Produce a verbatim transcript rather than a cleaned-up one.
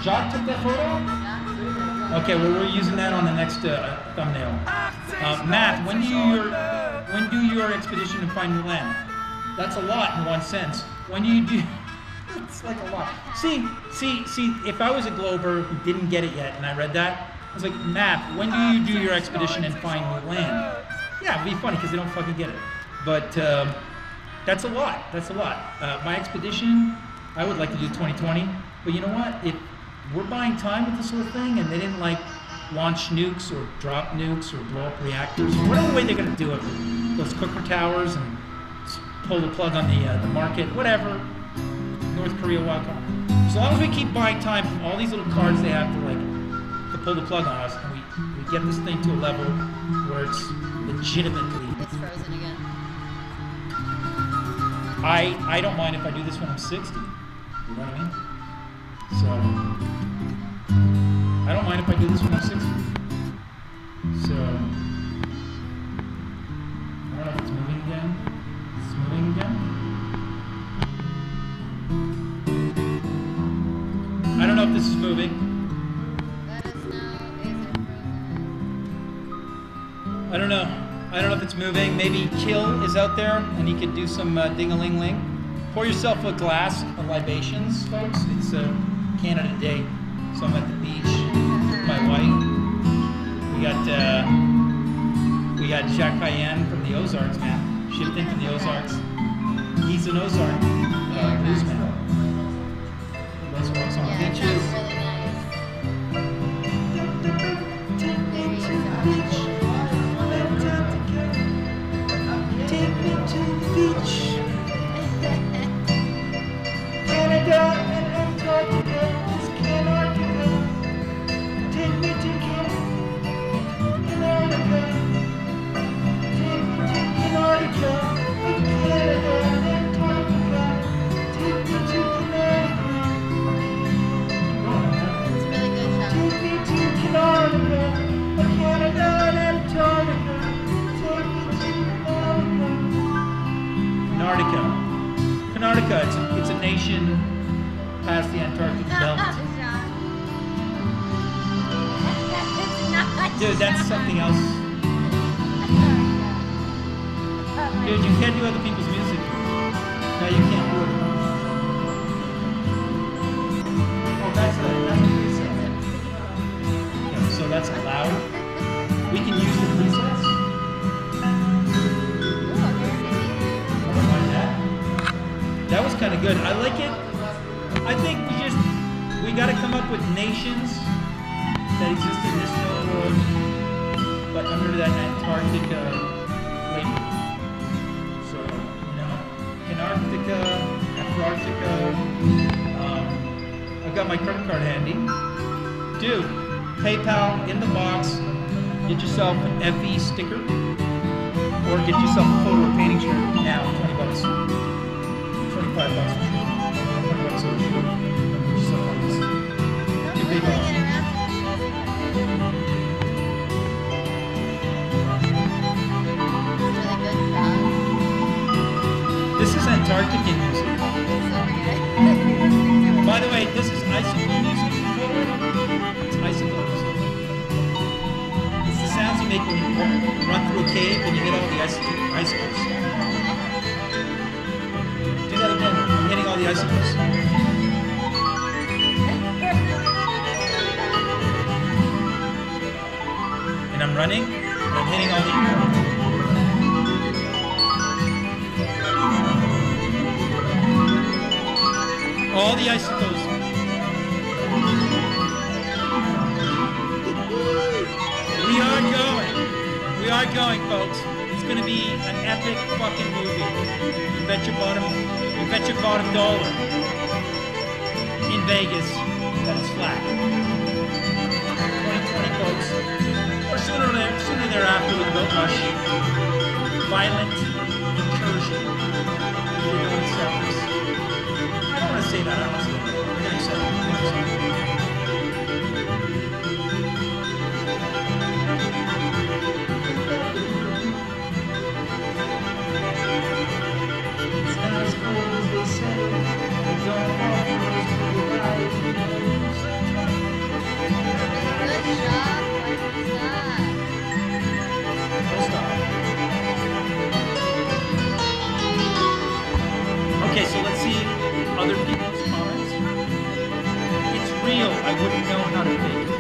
Jacques took that photo? Okay, well we're using that on the next uh, thumbnail. Uh, Matt, when do you your when do your expedition to find new land? That's a lot in one sense. When do you do? It's like a lot. See, see, see. If I was a Glober who didn't get it yet, and I read that, I was like, Matt, when do you do your expedition and find new land? Yeah, it'd be funny because they don't fucking get it. But um, that's a lot. That's a lot. Uh, my expedition, I would like to do twenty twenty. But you know what? If we're buying time with this whole thing, and they didn't like launch nukes or drop nukes or blow up reactors, whatever way they're going to do it, those cooker towers and pull the plug on the uh, the market, whatever. North Korea, welcome. As long as we keep buying time from all these little cards they have to like to pull the plug on us, and we, we get this thing to a level where it's legitimately. It's frozen again. I I don't mind if I do this when I'm sixty. You know what I mean? So I don't mind if I do this when I'm sixty. So I don't know if it's moving again. It's moving again. I don't know if this is moving. Let us know. Is it frozen? I don't know. I don't know if it's moving. Maybe Kill is out there and he could do some uh, ding-a-ling-ling. Pour yourself a glass of libations, folks. It's uh, Canada Day, so I'm at the beach with my wife. We got uh, we got Jacques Cayenne from the Ozarks, man. Shipped in from the Ozarks. He's an Ozark uh, bluesman. Let's walk on Yeah, it beaches. sounds really nice. Very exotic. Take me to the beach. Canada and Antarctica is Canarctica. Take me to Canarctica. Take me to Canarctica. Canada and Antarctica. Take me to Canarctica. It's really good, Sean. Take me to Canarctica. Canada and Antarctica. Take me to Canarctica. Canarctica. Canarctica, it's a, it's a nation past the Antarctic belt. Dude, that's something else. Dude, you can't do other people's music. No, you can't do it. Oh, that's a, that's a preset. Okay, so that's allowed. We can use the presets. I don't mind that. That was kind of good. I like it. I think we just, we got to come up with nations that exist in this known world, but under that Antarctica label. So, you know, Antarctica, Antarctica. Um, I've got my credit card handy. Dude, PayPal in the box. Get yourself an F E sticker, or get yourself a photo or painting shirt now. Twenty bucks, twenty-five bucks for sure. Twenty bucks for sure. Get yourself one of these. Two PayPal. This is Antarctican music. By the way, this is icicle music. It's icicle music. It's the sounds you make when you run, run through a cave and you hit all the ici- icicles. Do that again. I'm hitting all the icicles. And I'm running, and I'm hitting all the... All the icicles. We are going. We are going, folks. It's going to be an epic fucking movie. You bet your bottom, you bet your bottom dollar in Vegas that it's flat. twenty twenty, folks. Or sooner or there, sooner thereafter with the boat rush. Violent incursion. We're going south. I don't want to say that, I don't want to say that. We're going to accept it. We're going to accept it. It's not as cold as they say. Don't fall for those pretty lies. other people's comments. It's real. I wouldn't know how to fake it.